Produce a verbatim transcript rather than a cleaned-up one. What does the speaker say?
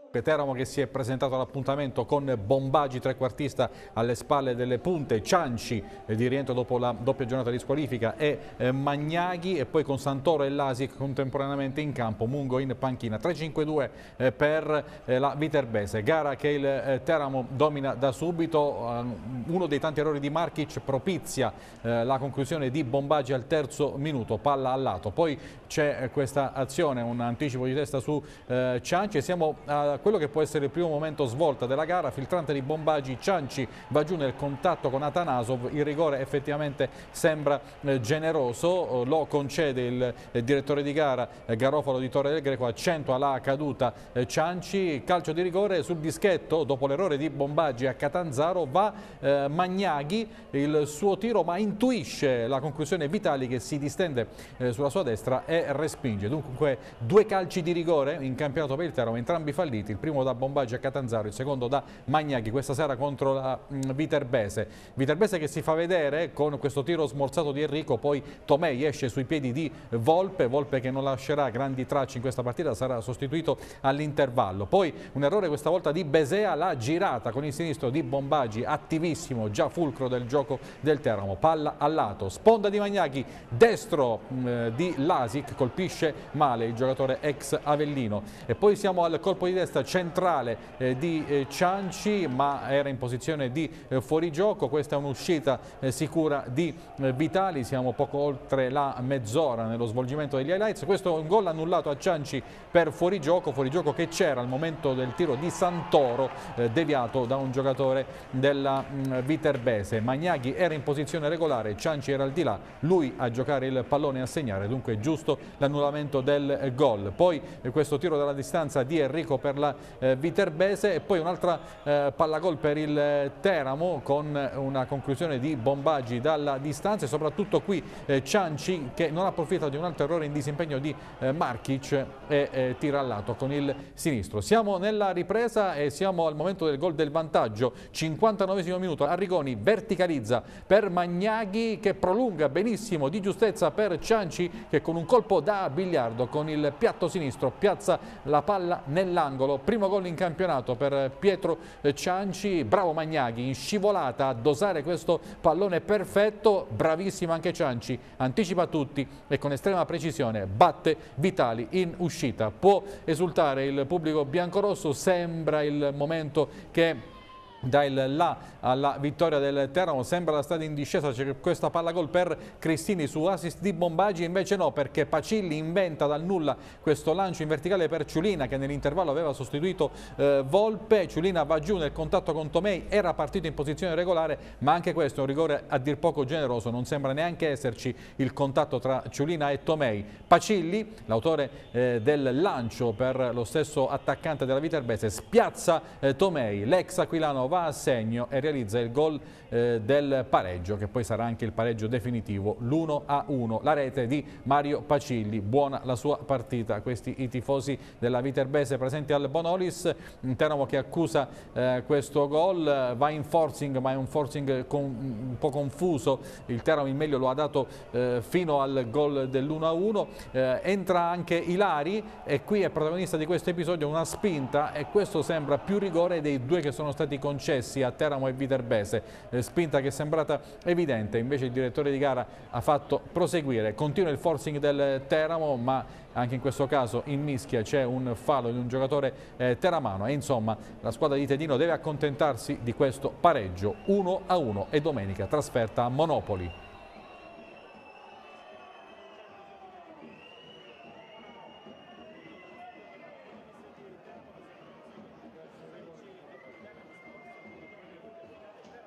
Teramo che si è presentato all'appuntamento con Bombagi trequartista alle spalle delle punte, Cianci eh, di rientro dopo la doppia giornata di squalifica e eh, Magnaghi, e poi con Santoro e Lasic contemporaneamente in campo, Mungo in panchina. tre cinque due eh, per eh, la Viterbese, gara che il eh, Teramo domina da subito. Eh, uno dei tanti errori di Markic propizia eh, la conclusione di Bombagi al terzo minuto, palla al lato. Poi c'è eh, questa azione, un anticipo di testa su eh, Cianci, e siamo a quello che può essere il primo momento svolta della gara. Filtrante di Bombagi, Cianci va giù nel contatto con Atanasov, il rigore effettivamente sembra eh, generoso, lo concede il eh, direttore di gara eh, Garofalo di Torre del Greco, accentua la caduta eh, Cianci, calcio di rigore sul dischetto. Dopo l'errore di Bombagi a Catanzaro va eh, Magnaghi, il suo tiro, ma intuisce la conclusione Vitali che si distende eh, sulla sua destra e respinge. Dunque due calci di rigore in campionato per il Teramo, entrambi falliti, il primo da Bombagi a Catanzaro, il secondo da Magnaghi questa sera contro la mh, Viterbese. Viterbese che si fa vedere con questo tiro smorzato di Enrico, poi Tomei esce sui piedi di Volpe, Volpe che non lascerà grandi tracce in questa partita, sarà sostituito all'intervallo. Poi un errore questa volta di Besea, la girata con il sinistro di Bombagi, attivissimo, già fulcro del gioco del Teramo, palla al lato, sponda di Magnaghi, destro mh, di Lasic, colpisce male il giocatore ex Avellino, e poi siamo al colpo di testa centrale eh, di eh, Cianci, ma era in posizione di eh, fuorigioco. Questa è un'uscita eh, sicura di eh, Vitali, siamo poco oltre la mezz'ora nello svolgimento degli highlights. Questo è un gol annullato a Cianci per fuorigioco, fuorigioco che c'era al momento del tiro di Santoro, eh, deviato da un giocatore della mh, Viterbese. Magnaghi era in posizione regolare, Cianci era al di là, lui a giocare il pallone e a segnare, dunque giusto l'annullamento del eh, gol. Poi eh, questo tiro dalla distanza di Enrico per la eh, Viterbese, e poi un'altra eh, pallagol per il eh, Teramo con una conclusione di Bombagi dalla distanza, e soprattutto qui eh, Cianci che non approfitta di un altro errore in disimpegno di eh, Markic e eh, tira al lato con il sinistro. Siamo nella ripresa e siamo al momento del gol del vantaggio, cinquantanovesimo minuto. Arrigoni verticalizza per Magnaghi che prolunga benissimo, di giustezza per Cianci che con un colpo da biliardo con il piatto sinistro piazza la palla nell'angolo. Primo gol in campionato per Pietro Cianci, bravo Magnaghi in scivolata a dosare questo pallone perfetto, bravissimo anche Cianci, anticipa tutti e con estrema precisione batte Vitali in uscita. Può esultare il pubblico biancorosso, sembra il momento che dà il là alla vittoria del Teramo, sembra la strada in discesa, c'è questa palla gol per Cristini su assist di Bombagi, invece no, perché Pacilli inventa dal nulla questo lancio in verticale per Ciulina che nell'intervallo aveva sostituito eh, Volpe. Ciulina va giù nel contatto con Tomei, era partito in posizione regolare, ma anche questo è un rigore a dir poco generoso, non sembra neanche esserci il contatto tra Ciulina e Tomei. Pacilli, l'autore eh, del lancio per lo stesso attaccante della Viterbese, spiazza eh, Tomei, l'ex aquilano va a segno e realizza il gol eh, del pareggio, che poi sarà anche il pareggio definitivo, l'uno a uno. La rete di Mario Pacilli, buona la sua partita. Questi i tifosi della Viterbese presenti al Bonolis. Un Teramo che accusa eh, questo gol, va in forcing, ma è un forcing con, un po' confuso. Il Teramo in meglio lo ha dato eh, fino al gol dell'uno a uno. Eh, entra anche Ilari e qui è protagonista di questo episodio una spinta, e questo sembra più rigore dei due che sono stati concessi a Teramo e Viterbese, eh, spinta che è sembrata evidente, invece il direttore di gara ha fatto proseguire. Continua il forcing del Teramo, ma anche in questo caso in mischia c'è un fallo di un giocatore eh, teramano, e insomma la squadra di Tedino deve accontentarsi di questo pareggio uno a uno, e domenica trasferta a Monopoli.